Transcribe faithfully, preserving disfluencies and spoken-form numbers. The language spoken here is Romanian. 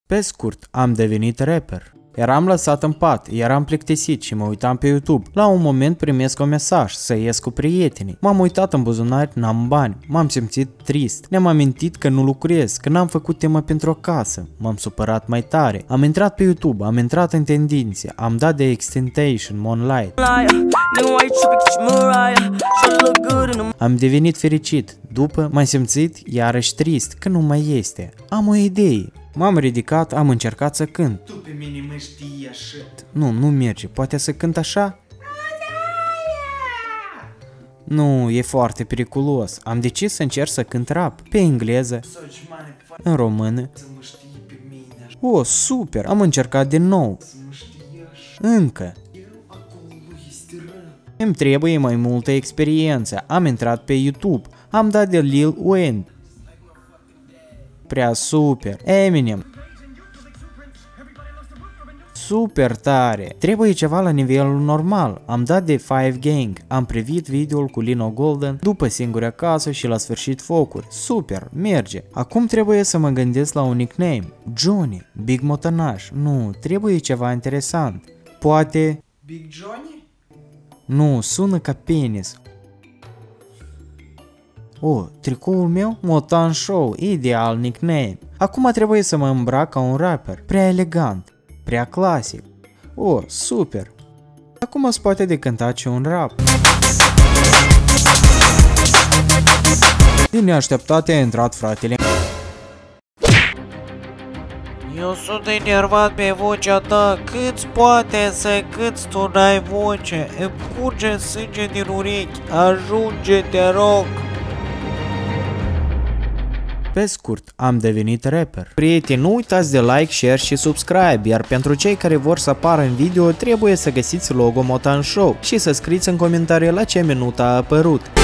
Pe scurt, am devenit rapper. Eram lăsat în pat, eram plictisit și mă uitam pe YouTube. La un moment primesc un mesaj să ies cu prietenii. M-am uitat în buzunar, n-am bani. M-am simțit trist. Ne-am amintit că nu lucrez, că n-am făcut temă pentru o casă. M-am supărat mai tare. Am intrat pe YouTube, am intrat în tendințe, am dat de Extentation, Moonlight. Am devenit fericit. După m-am simțit iarăși trist, că nu mai este. Am o idee. M-am ridicat, am încercat să cânt. Tu pe mine mă știi așa. Nu, nu merge. Poate să cânt așa? Nu, e foarte periculos. Am decis să încerc să cânt rap. Pe engleză, în română. O, super! Am încercat din nou. Încă. Îmi trebuie mai multă experiență. Am intrat pe YouTube. Am dat de Lil Wayne. Prea super. Eminem. Super tare. Trebuie ceva la nivelul normal. Am dat de Five Gang. Am privit videoul cu Lino Golden după Singuri acasă și la sfârșit focuri. Super, merge. Acum trebuie să mă gândesc la un nickname. Johnny, Big Motonaș. Nu, trebuie ceva interesant. Poate... Big Johnny? Nu, sună ca penis. Oh, tricoul meu? Motan Show, ideal nickname. Acum trebuie să mă îmbrac ca un rapper. Prea elegant, prea clasic. Oh, super. Acum îți poate de cântat și un rap. Din neașteptate a intrat fratele. Eu sunt enervat pe vocea ta, cât poate să câți tu n-ai voce, îmi curge sânge din urechi, ajunge, te rog. Pe scurt, am devenit rapper. Prieteni, nu uitați de like, share și subscribe, iar pentru cei care vor să apară în video trebuie să găsiți logo Motan Show și să scrieți în comentarii la ce minut a apărut.